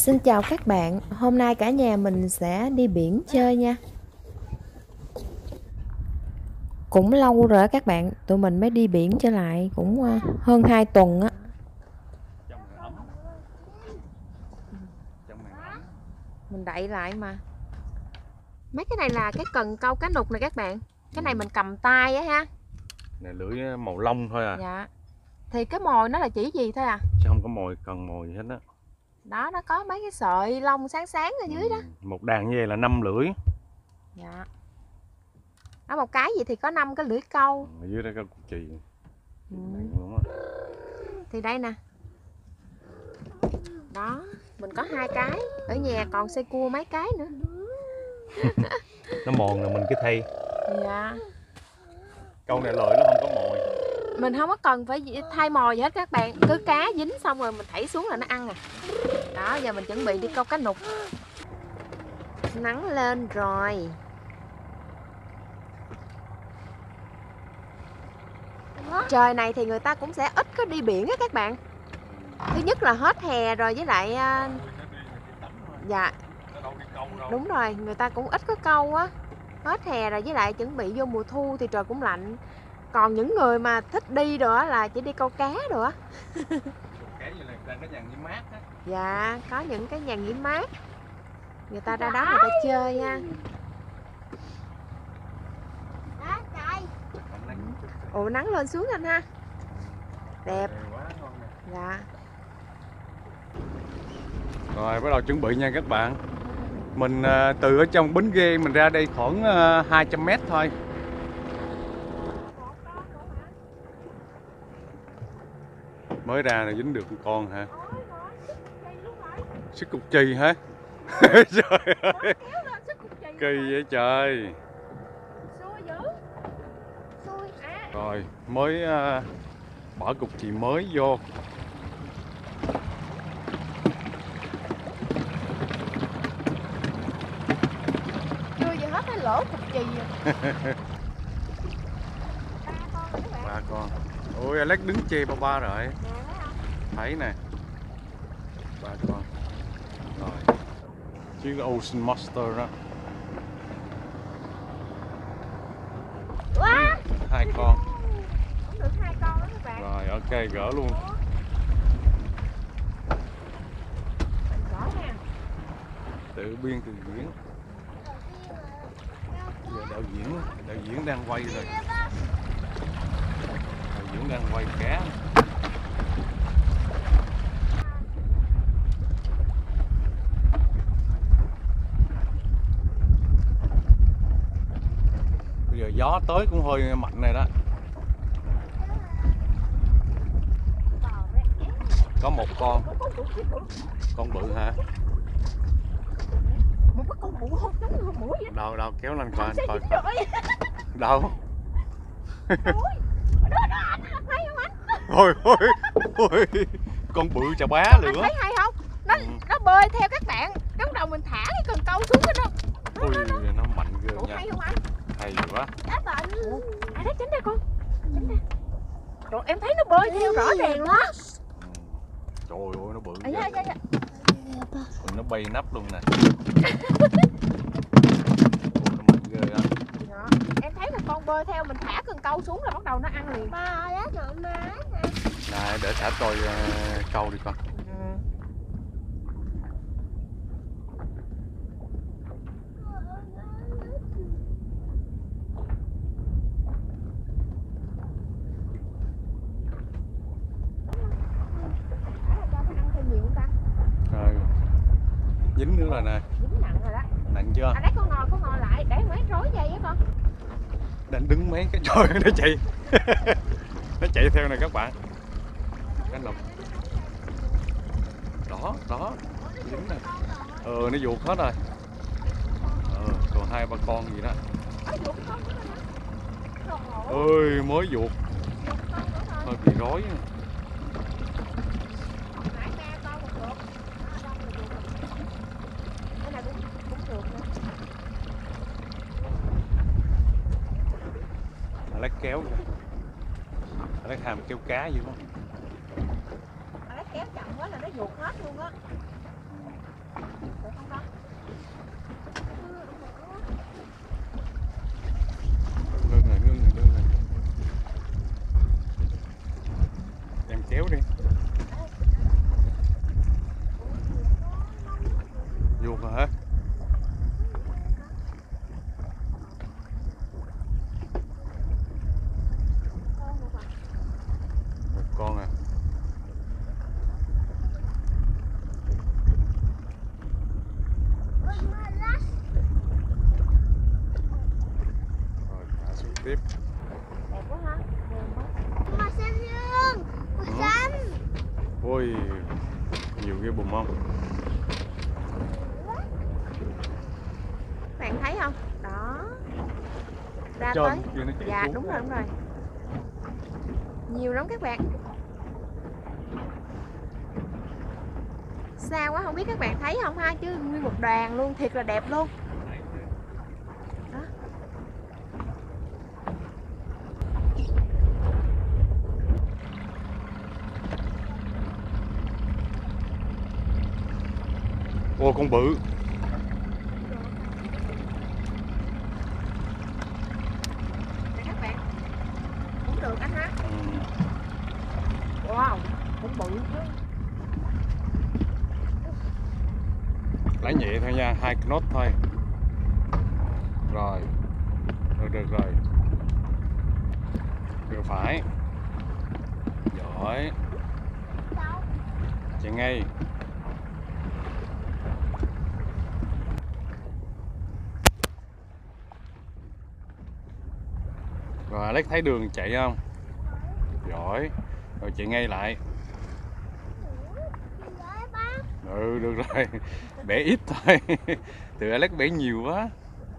Xin chào các bạn, hôm nay cả nhà mình sẽ đi biển chơi nha. Cũng lâu rồi các bạn, tụi mình mới đi biển trở lại, cũng hơn 2 tuần á. Mình đậy lại mà. Mấy cái này là cái cần câu cá nục này các bạn. Cái này mình cầm tay á ha. Này lưỡi màu lông thôi à. Dạ. Thì cái mồi nó là chỉ gì thôi à? Chứ không có mồi, cần mồi gì hết á. Đó, nó có mấy cái sợi lông sáng sáng ở dưới đó. Một đàn như vậy là 5 lưỡi. Dạ. Đó, một cái gì thì có 5 cái lưỡi câu. Ở dưới đó có cục chì. Thì đây nè. Đó, mình có 2 cái. Ở nhà còn xây cua mấy cái nữa. Nó mòn rồi mình cứ thay. Dạ. Câu này lợi nó không có mồi. Mình không có cần phải thay mồi gì hết các bạn. Cứ cá dính xong rồi mình thảy xuống là nó ăn à. Đó, giờ mình chuẩn bị đi câu cá nục. Nắng lên rồi. Trời này thì người ta cũng sẽ ít có đi biển á các bạn. Thứ nhất là hết hè rồi, với lại dạ đúng rồi, người ta cũng ít có câu á. Hết hè rồi, với lại chuẩn bị vô mùa thu thì trời cũng lạnh. Còn những người mà thích đi rồi á là chỉ đi câu cá rồi á. Dạ, có những cái nhà nghỉ mát. Người ta ra đó người ta chơi ha. Ồ, nắng lên xuống anh ha. Đẹp. Dạ. Rồi bắt đầu chuẩn bị nha các bạn. Mình từ ở trong bến ghe mình ra đây khoảng 200 m thôi. Mới ra là dính được một con hả? Sức cục chì hả? Trời ơi. Kỳ vậy trời. Rồi mới bỏ cục chì mới vô. Chưa gì hết cái lỗ cục chì. 3 con. Ôi Alex đứng chê ba rồi. Thấy nè. 3 con. Rồi. Chiếc Ocean Monster đó. 2 con. Cũng được 2 con đó các bạn. Rồi ok, gỡ luôn. Gỡ nha. Tự biên từ diễn. Giờ đạo diễn đang quay rồi. Đạo diễn đang quay cá. Bây giờ gió tới cũng hơi mạnh này đó. Có một con bự hả? Một cái con bự không giống như mũi vậy. Đâu kéo lên coi coi. Đâu? Ôi con bự chà bá lửa. Anh thấy hay không? Nó bơi theo các bạn. Lúc đầu mình thả cái cần câu xuống cái nó. Ui, nó mạnh ghê nha. Hay không anh? Hay quá. Ai đấy, tránh ra con. Tránh ra. Rồi em thấy nó bơi theo rõ ràng đó. Trời ơi nó bự. Dạ. Nó bay nắp luôn nè. Nó mạnh ghê đó. Em thấy là con bơi theo, mình thả cần câu xuống là bắt đầu nó ăn liền. Nè để thả coi câu đi con. Rồi. Dính nữa rồi nè. Dính nặng rồi đó. Nặng chưa? À đấy, con ngồi lại để mấy rối dây á con. Đang đứng mấy cái trời nó chạy. Nó chạy theo này các bạn. Cái lục. Đó. Dính nè. Nó vuột hết rồi. Còn 2-3 con gì đó. Ơi mới vuột. Hơi bị rối. Alex kéo kìa. Alex hàm kéo cá gì đó. Alex kéo chậm quá là nó vuột hết luôn á. được không con? Ngưng rồi. Em kéo đi. Vô hả? Một con à? Rồi thả xuống tiếp. Đẹp quá ha. Mà xanh dương, mà xanh. Ôi, nhiều cái bùm không? Bạn thấy không? Đó. Ra Cho tới. kia nó chạy Dạ xuống đúng đó. rồi, đúng rồi. Nhiều lắm các bạn. Xa quá không biết các bạn thấy không ha, chứ nguyên một đoàn luôn, thiệt là đẹp luôn. Đó. Ô, con bự. Nè các bạn. Cũng được anh ha. Ừ. Wow, cũng bự chứ. Lái nhẹ thôi nha, 2 knot thôi. Rồi. Được rồi. Vừa phải. Giỏi. Chạy ngay. Rồi Alex thấy đường chạy không? Giỏi. Rồi chạy ngay lại. Ừ, được rồi. Bẻ ít thôi. Từ Alex bẻ nhiều quá.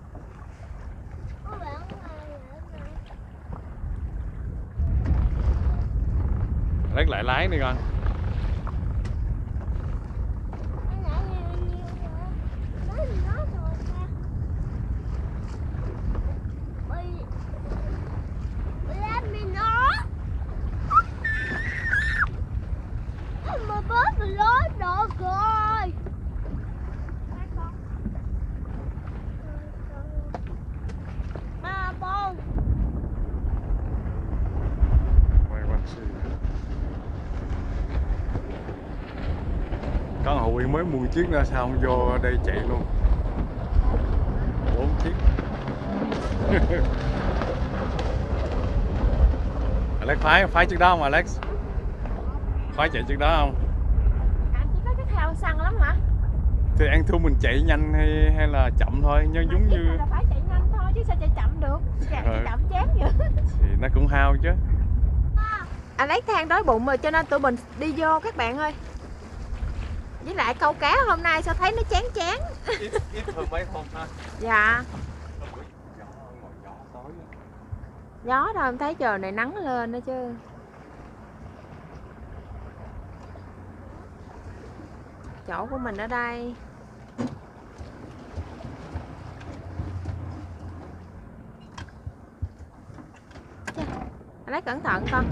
Alex lại lái đi con. Mà bớt mình lối được rồi. Ba bon. Quay quanh xì. Con Hụi mới mua chiếc ra sao không vô đây chạy luôn. 4 chiếc. Alex phái chiếc đó không Alex? Phái chạy chiếc đó không? Anh chỉ có cái khao xăng lắm hả? Thì ăn thua mình chạy nhanh hay là chậm thôi, nhưng giống như là phải chạy nhanh thôi chứ sao chạy chậm được. Chạy chậm chán vậy. thì nó cũng hao chứ. Anh lấy than đói bụng rồi cho nên tụi mình đi vô các bạn ơi. Với lại câu cá hôm nay sao thấy nó chán chán. Ít hơn mấy hôm ha. Dạ. Gió thôi em thấy trời này nắng lên đó chứ. Chỗ của mình ở đây. Anh lấy cẩn thận con.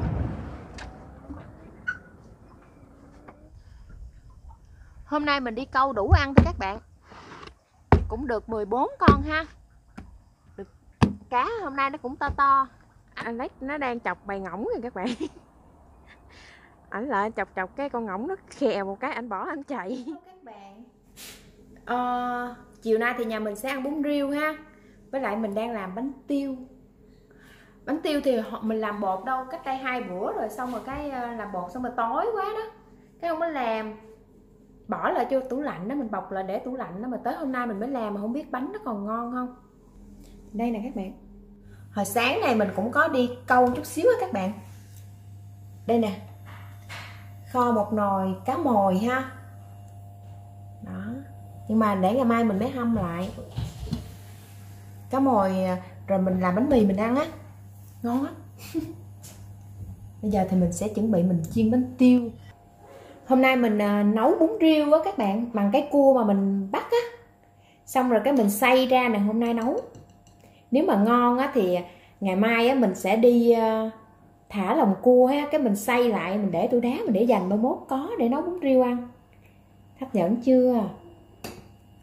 Hôm nay mình đi câu đủ ăn thôi các bạn. Cũng được 14 con ha. Được cá hôm nay nó cũng to to. Anh lấy nó đang chọc bầy ngỗng rồi các bạn. Ảnh lại chọc cái con ngỗng nó khè một cái anh bỏ anh chạy. Các bạn. Chiều nay thì nhà mình sẽ ăn bún riêu ha. Với lại mình đang làm bánh tiêu. Bánh tiêu thì mình làm bột đâu cách đây 2 bữa rồi, xong rồi cái làm bột xong rồi tối quá đó, cái không có làm, bỏ lại cho tủ lạnh đó, mình bọc lại để tủ lạnh đó, mà tới hôm nay mình mới làm mà không biết bánh nó còn ngon không. Đây nè các bạn, hồi sáng này mình cũng có đi câu chút xíu á các bạn. Đây nè, kho một nồi cá mồi ha. Đó, nhưng mà để ngày mai mình mới hâm lại cá mồi rồi mình làm bánh mì mình ăn á, ngon lắm. Bây giờ thì mình sẽ chuẩn bị mình chiên bánh tiêu. Hôm nay mình nấu bún riêu á các bạn, bằng cái cua mà mình bắt á, xong rồi cái mình xay ra nè, hôm nay nấu. Nếu mà ngon á thì ngày mai á mình sẽ đi thả lòng cua ha, cái mình xay lại mình để tủ đá, mình để dành mai mốt có để nấu bún riêu ăn. Hấp dẫn chưa?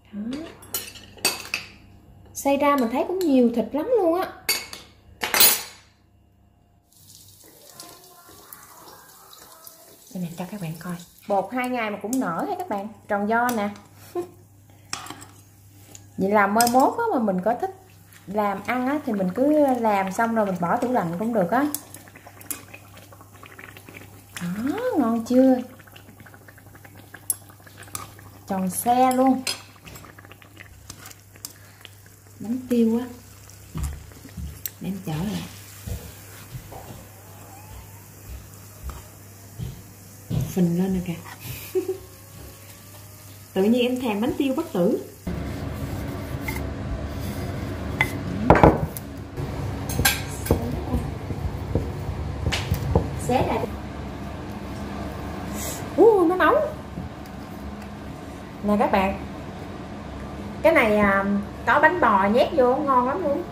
Đó. Xay ra mình thấy cũng nhiều thịt lắm luôn á. Đây này cho các bạn coi. Bột 2 ngày mà cũng nở hay các bạn. Tròn do nè. Vậy là mai mốt á, mà mình có thích làm ăn á, thì mình cứ làm xong rồi mình bỏ tủ lạnh cũng được á. Đó, ngon chưa? Tròn xe luôn. Bánh tiêu á, đem chở lại. Phình lên rồi kìa. Tự nhiên em thèm bánh tiêu bất tử. Xé ra. Nó nóng. Nè các bạn, cái này có bánh bò nhét vô ngon lắm luôn.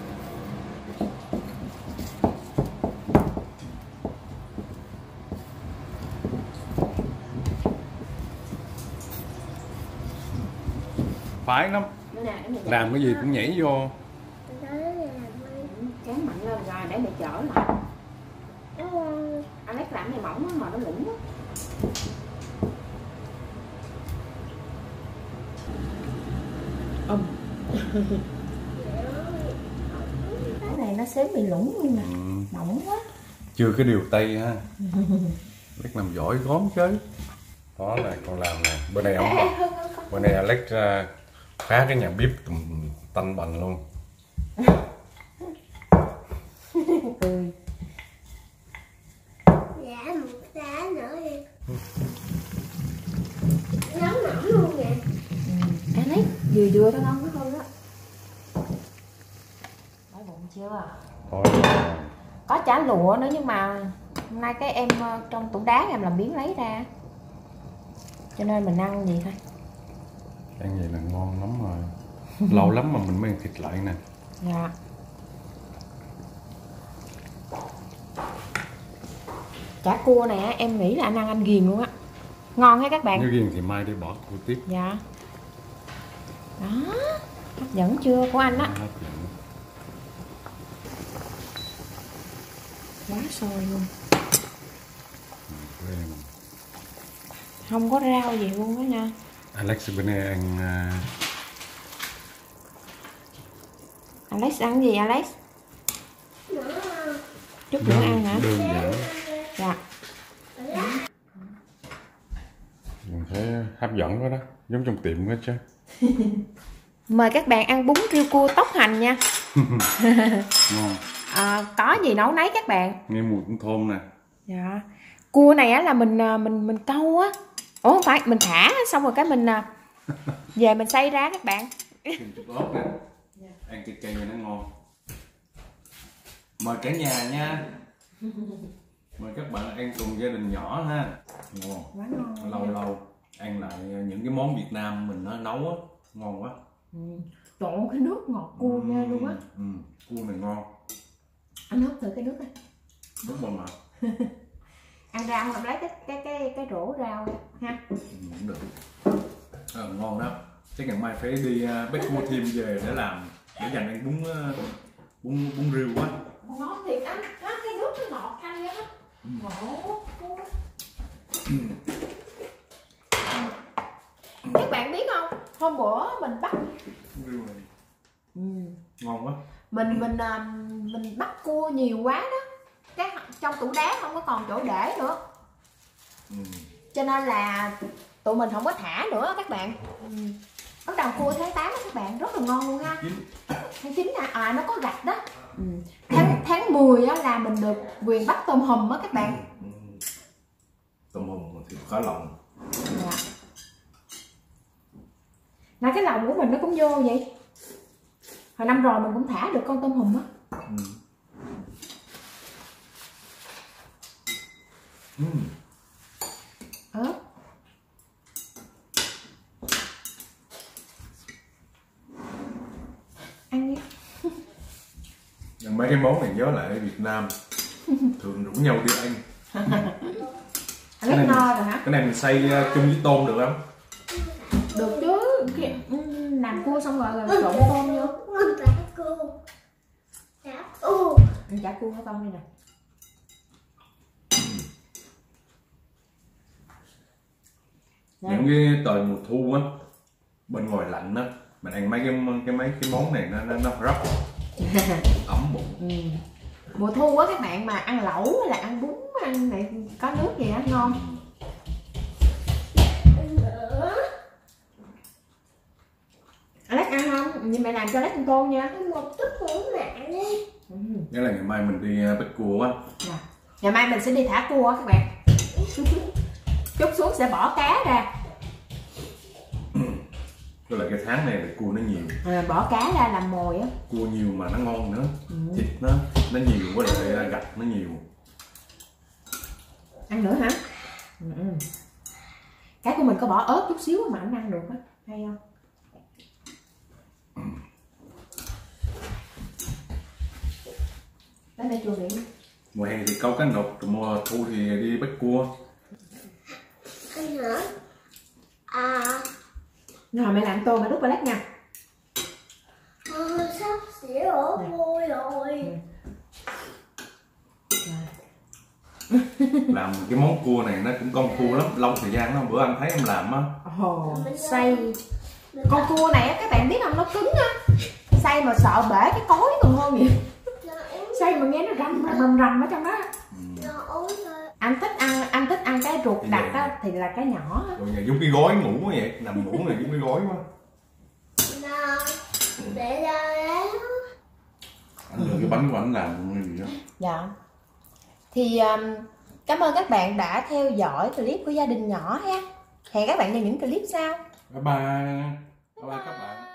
Phải lắm. Làm cái gì cũng nhảy vô. Cán mạnh lên rồi để mẹ chở lại. Alex làm này mỏng mà nó lủng quá. Cái này nó xém bị lủng luôn nè. Mỏng quá. Chưa cái điều tay ha. Alex làm giỏi gốm chứ. Đó là con làm nè. Bên này ông bên này Alex phá cái nhà bếp tanh bành luôn. Cười. Dạ một giá nữa đi. Nóng nóng luôn nè. Alex vừa tao ngon hơn đó. Đói bụng chưa? Thôi. Có chả lụa nữa nhưng mà hôm nay cái em trong tủ đá em làm biến lấy ra, cho nên mình ăn gì thôi. Ăn vậy là ngon lắm rồi. Lâu lắm mà mình mới ăn thịt lại nè. Dạ. Chả cua này á, em nghĩ là anh ăn anh ghiền luôn á. Ngon hay các bạn? Nếu ghiền thì mai đi bỏ cua tiếp. Dạ. Đó, hấp dẫn chưa của anh á? Quá sôi luôn. Không có rau gì luôn đó nha. Alex bên đây ăn Alex ăn gì Alex? Chút nữa ăn hả? Đơn giản. Dạ. Mình thấy hấp dẫn quá đó, giống trong tiệm hết chứ. Mời các bạn ăn bún riêu cua tóc hành nha. Ngon. Có gì nấu nấy các bạn. Nghe mùi cũng thơm nè. Dạ. Cua này á là mình câu á. Ủa không phải, mình thả xong rồi cái mình về mình xay ra các bạn. Thêm chút ớt nè. Ăn cây cây này nó ngon. Mời cả nhà nha. Mời các bạn ăn cùng gia đình nhỏ ha. Ngon. Quá ngon. Lâu lâu ăn lại những cái món Việt Nam mình nó nấu á, ngon quá. Trời ơi, cái nước ngọt cua nha luôn á. Cua này ngon. Anh húp thử cái nước này. Nước bông mà. Ăn rau làm lấy cái rổ rau ha. Cũng được. Ngon đó. Chắc ngày mai phải đi bếp cua thêm về để làm, để dành ăn bún riêu quá. Ngon thiệt anh, cái nước nó ngọt cay lắm á. Ngộ. Các bạn biết không, hôm bữa mình bắt Riêu này. Ngon quá. Mình bắt cua nhiều quá đó, cái trong tủ đá không có còn chỗ để nữa, cho nên là tụi mình không có thả nữa các bạn. Bắt đầu cua tháng 8 đó các bạn, rất là ngon luôn ha. Tháng 9 nó có gạch đó. Tháng 10 á là mình được quyền bắt tôm hùm á các bạn. Tôm hùm thì có lòng. Dạ. Là cái lòng của mình nó cũng vô vậy. Hồi năm rồi mình cũng thả được con tôm hùm á. Ớt. Ăn đi. Mấy cái món này nhớ lại ở Việt Nam thường rủ nhau đi ăn. Ăn no rồi hả? Cái này mình xay chung với tôm được không? Được chứ. làm cua xong rồi trộn tôm vô. Ăn chả cua hả con đây nè. Những cái trời mùa thu á, bên ngoài lạnh á, mình ăn mấy cái món này nó rất ấm bụng. Mùa thu á các bạn mà ăn lẩu hay là ăn bún, ăn này có nước gì đó ngon. Alex ăn không? Nhưng mẹ làm cho Alex con tôm nha. Một chút nữa mẹ đi. Nghĩa là ngày mai mình đi bắt cua á. Dạ. Ngày mai mình sẽ đi thả cua các bạn. Chút xuống sẽ bỏ cá ra. Tức là cái tháng này là cua nó nhiều. Bỏ cá ra làm mồi á. Cua nhiều mà nó ngon nữa. Thịt nó nhiều quá lại gạch nó nhiều. Ăn nữa hả? Cái của mình có bỏ ớt chút xíu mà anh ăn được á. Hay không? Đến đây chuồng điện. Mùa hè thì câu cá nục, mùa thu thì đi bắt cua. Anh hả? À. Rồi mẹ làm tô mẹ đút vào lát nha. Sắp xỉu ở môi rồi. Làm cái món cua này nó cũng công phu lắm, lâu thời gian lắm. Bữa anh thấy em làm á. Xay. Con cua này á các bạn biết không, nó cứng á. Xay mà sợ bể cái cối còn hơn vậy. Xay mà nghe nó rầm ở trong đó. Anh thích ăn cái ruột đặc á thì là cái nhỏ á. Rồi nhà giống cái gói ngủ quá vậy, nằm ngủ này giống cái gói quá. Để ra đấy. Anh lựa cái bánh của anh làm luôn hay gì đó. Dạ. Thì cảm ơn các bạn đã theo dõi clip của gia đình nhỏ ha. Hẹn các bạn vào những clip sau. Bye bye. Bye bye các bạn.